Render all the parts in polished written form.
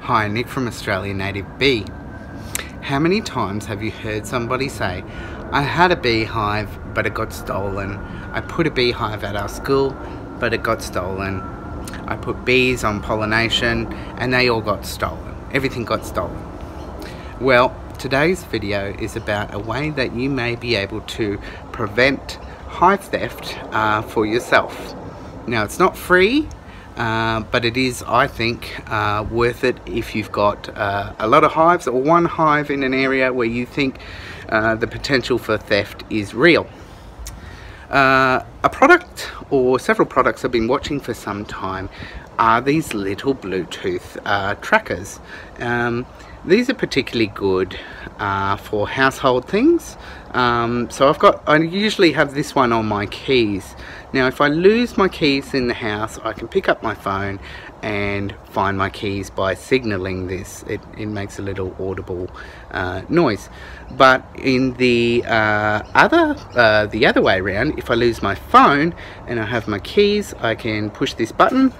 Hi, Nick from Australian Native Bee. How many times have you heard somebody say, I had a beehive but it got stolen. I put a beehive at our school but it got stolen. I put bees on pollination and they all got stolen. Everything got stolen. Well, today's video is about a way that you may be able to prevent hive theft for yourself. Now, it's not free, but it is, I think, worth it if you've got a lot of hives or one hive in an area where you think the potential for theft is real. A product or several products I've been watching for some time are these little Bluetooth trackers. These are particularly good for household things. So I usually have this one on my keys. Now if I lose my keys in the house, I can pick up my phone and find my keys by signaling this. It makes a little audible noise. But in the other way around, if I lose my phone and I have my keys, I can push this button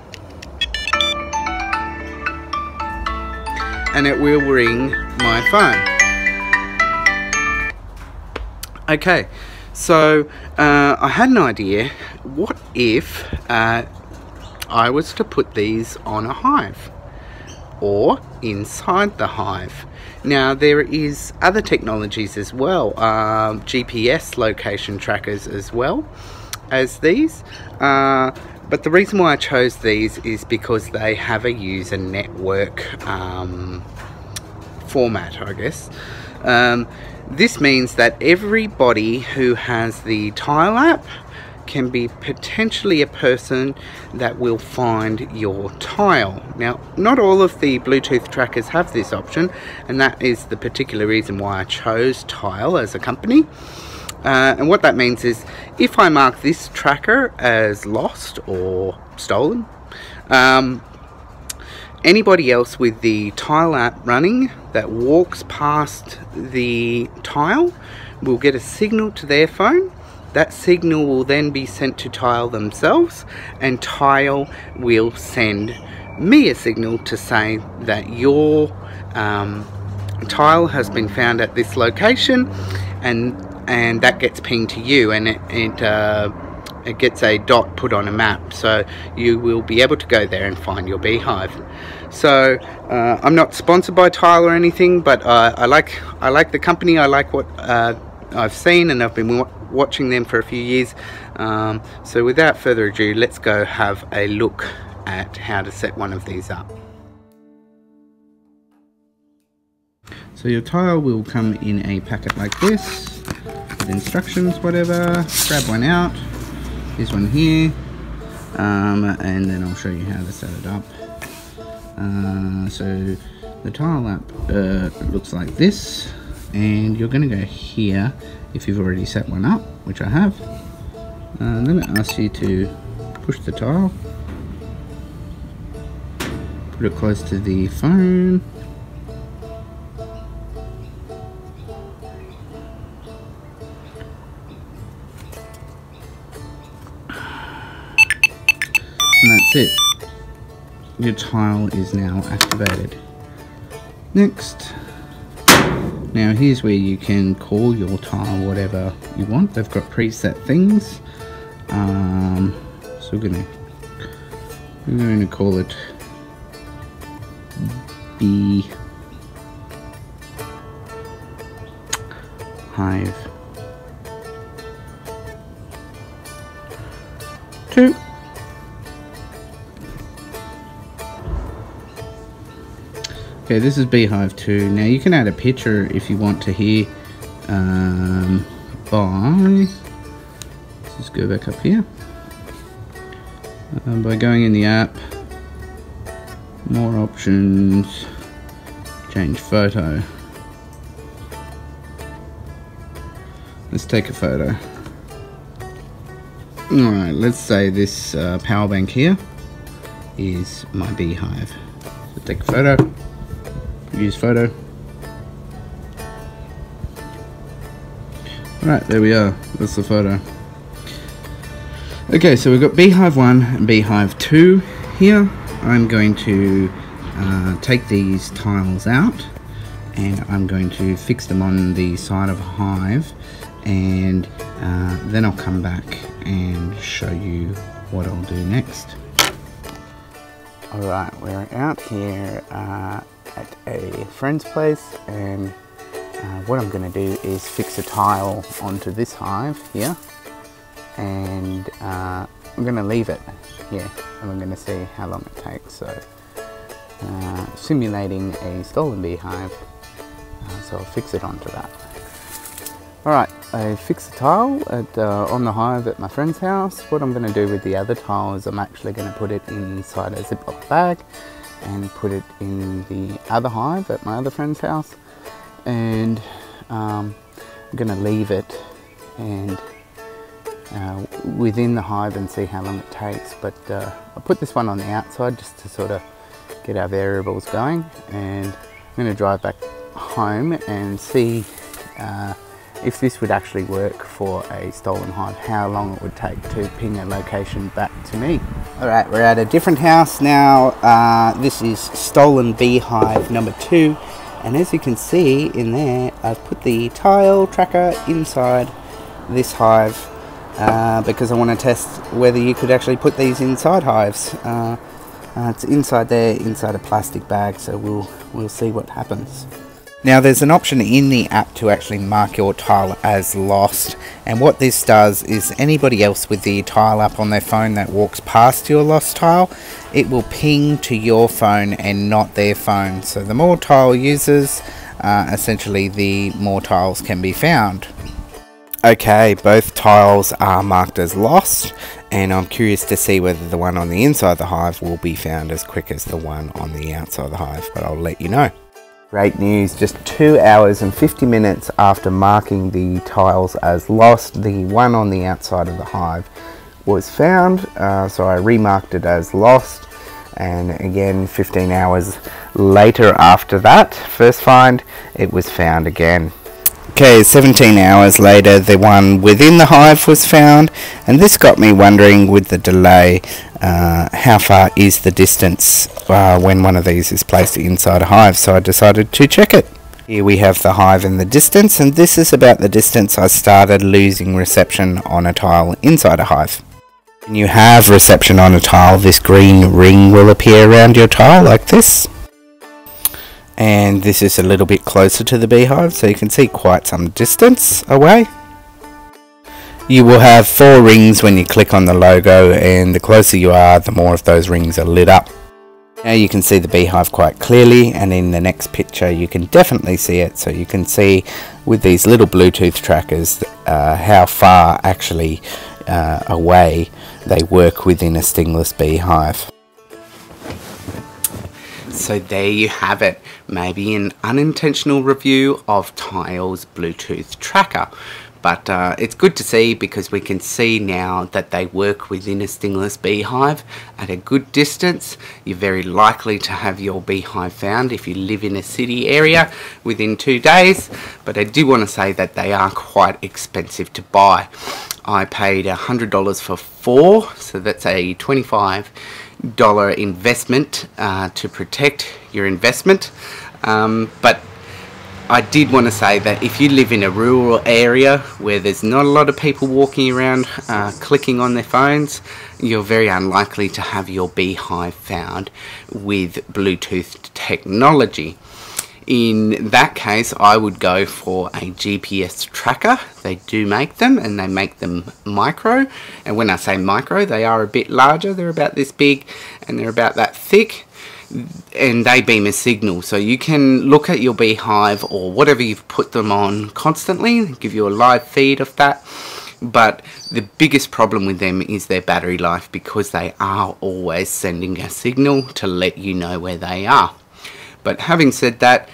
and it will ring my phone. Okay, so I had an idea. What if I was to put these on a hive or inside the hive? Now there is other technologies as well, GPS location trackers as well as these. But the reason why I chose these is because they have a user network format, I guess. This means that everybody who has the Tile app can be potentially a person that will find your tile. Now, not all of the Bluetooth trackers have this option, and that is the particular reason why I chose Tile as a company. And what that means is, if I mark this tracker as lost or stolen, anybody else with the Tile app running that walks past the tile will get a signal to their phone. That signal will then be sent to Tile themselves, and Tile will send me a signal to say that your tile has been found at this location, and that gets pinged to you, and it gets a dot put on a map, so you will be able to go there and find your beehive. So I'm not sponsored by Tile or anything, but I like the company. I like what I've seen, and I've been watching them for a few years. So without further ado, let's go have a look at how to set one of these up. So your tile will come in a packet like this with instructions, whatever. Grab one out. Here's one here, and then I'll show you how to set it up. So the Tile app looks like this, and you're going to go here if you've already set one up, which I have. Then it asks you to push the tile, put it close to the phone, and that's it. Your tile is now activated. Next. Now here's where you can call your tile whatever you want. They've got preset things. So we're going to call it Bee Hive 2. Okay, this is Beehive 2. Now you can add a picture if you want to here let's just go back up here, by going in the app, more options, change photo. Let's take a photo. Alright, let's say this power bank here is my beehive. So take a photo. Use photo. Right, there we are. That's the photo. Okay, so we've got Beehive 1 and Beehive 2 here. I'm going to take these tiles out, and I'm going to fix them on the side of a hive, and then I'll come back and show you what I'll do next. Alright, we're out here at a friend's place, and what I'm going to do is fix a tile onto this hive here, and I'm going to leave it here, and we're going to see how long it takes. So simulating a stolen beehive, so I'll fix it onto that. Alright, I fixed the tile on the hive at my friend's house. What I'm going to do with the other tile is I'm actually going to put it inside a Ziploc bag and put it in the other hive at my other friend's house, and I'm going to leave it and within the hive and see how long it takes. But I put this one on the outside just to sort of get our variables going, and I'm going to drive back home and see if this would actually work for a stolen hive, how long it would take to ping a location back to me. Alright, we're at a different house now. This is stolen beehive number 2, and as you can see in there, I've put the tile tracker inside this hive because I want to test whether you could actually put these inside hives. It's inside there, inside a plastic bag, so we'll see what happens. Now there's an option in the app to actually mark your tile as lost, and what this does is anybody else with the tile app on their phone that walks past your lost tile, it will ping to your phone and not their phone. So the more tile users, essentially the more tiles can be found. Okay, both tiles are marked as lost, and I'm curious to see whether the one on the inside of the hive will be found as quick as the one on the outside of the hive, but I'll let you know. Great news, just 2 hours and 50 minutes after marking the tiles as lost, the one on the outside of the hive was found, so I remarked it as lost, and again 15 hours later after that first find, it was found again. Okay, 17 hours later the one within the hive was found, and this got me wondering with the delay, how far is the distance when one of these is placed inside a hive, so I decided to check it. Here we have the hive in the distance, and this is about the distance I started losing reception on a tile inside a hive. When you have reception on a tile, this green ring will appear around your tile like this. And this is a little bit closer to the beehive, so you can see quite some distance away. You will have 4 rings when you click on the logo, and the closer you are, the more of those rings are lit up. Now you can see the beehive quite clearly, and in the next picture you can definitely see it. So you can see with these little Bluetooth trackers how far actually away they work within a stingless beehive. So there you have it, maybe an unintentional review of Tile's Bluetooth tracker. But it's good to see, because we can see now that they work within a stingless beehive at a good distance. You're very likely to have your beehive found if you live in a city area within 2 days. But I do want to say that they are quite expensive to buy. I paid $100 for 4, so that's a $25 investment to protect your investment. But I did want to say that if you live in a rural area where there's not a lot of people walking around clicking on their phones, you're very unlikely to have your beehive found with Bluetooth technology. In that case, I would go for a GPS tracker. They do make them, and they make them micro. And when I say micro, they are a bit larger. They're about this big, and they're about that thick. And they beam a signal, so you can look at your beehive or whatever you've put them on constantly, give you a live feed of that. But the biggest problem with them is their battery life, because they are always sending a signal to let you know where they are. But having said that,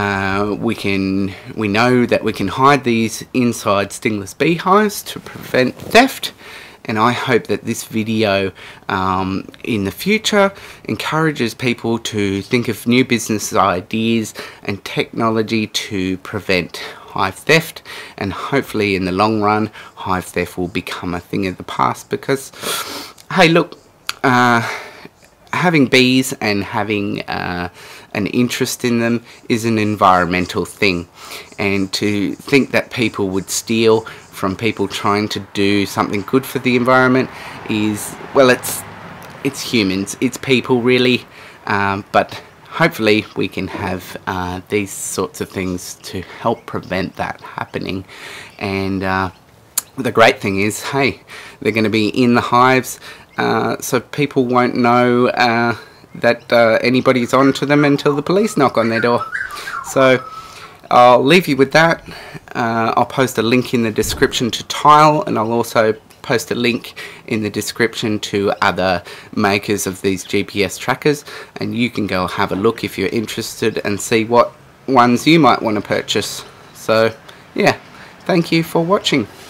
we know that we can hide these inside stingless beehives to prevent theft. And I hope that this video in the future encourages people to think of new business ideas and technology to prevent hive theft, and hopefully in the long run hive theft will become a thing of the past, because hey, look, having bees and having an interest in them is an environmental thing, and to think that people would steal from people trying to do something good for the environment is, well, it's humans, it's people really, but hopefully we can have these sorts of things to help prevent that happening. And the great thing is, hey, they're going to be in the hives, so people won't know that anybody's on to them until the police knock on their door. So I'll leave you with that. I'll post a link in the description to Tile, and I'll also post a link in the description to other makers of these GPS trackers, and you can go have a look if you're interested and see what ones you might want to purchase. So yeah, thank you for watching.